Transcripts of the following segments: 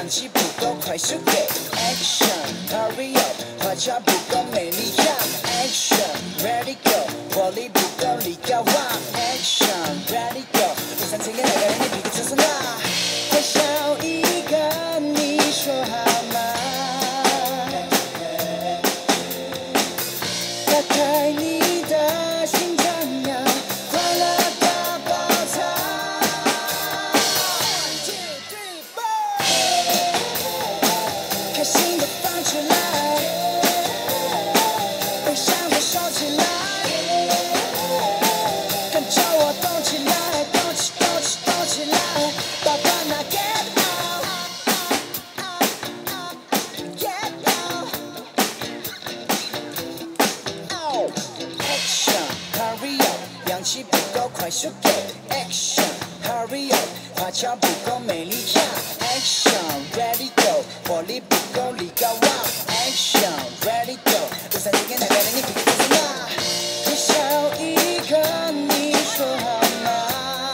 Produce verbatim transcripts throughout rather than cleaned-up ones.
氧气不够，快输给 Action，Hurry up， 花茶不够，美丽样 Action，Ready go， 活力不够，力高望 Action，Ready go， 五三青年那个人，你比个出色啦，再笑一个，你说好吗？打开你的心脏呀，快乐大爆炸。One two three four， 开心的放出来，悲伤的收起来，跟着我动起来，动起动起动起来，把烦恼 get out，get out。Action，Hurry up， 氧气不够，快输给 Action，Hurry up， 花俏不够，美丽样 Action，Ready go， 活力不够，力高望 Action，Ready go， 五三青年那个人，你比个出色啦，再笑一个，你说好吗？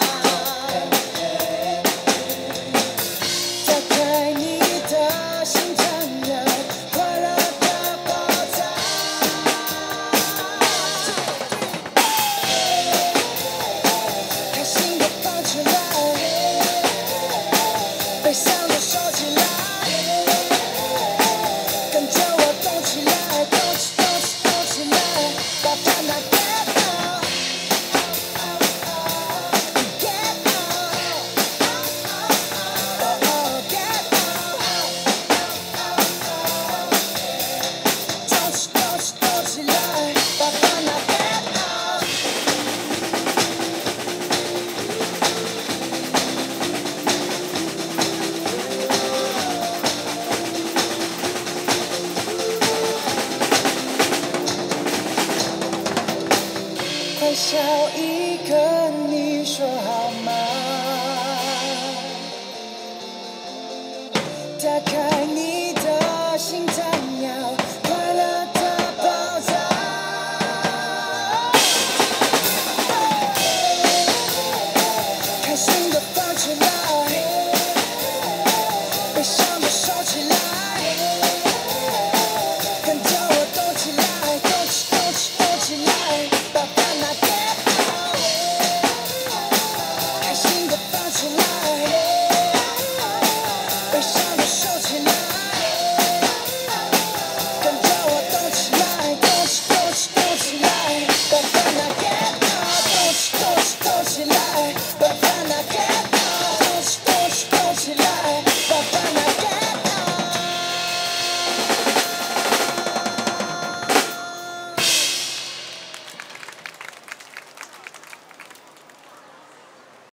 打开你的心脏呀，快乐大爆炸。开心的放出来，悲伤的收起来，跟着我动起来，动起动起动起来，把烦恼 get out，get out，get out，动起动起动起来，把烦恼 get out。快笑一个，你说好吗？打开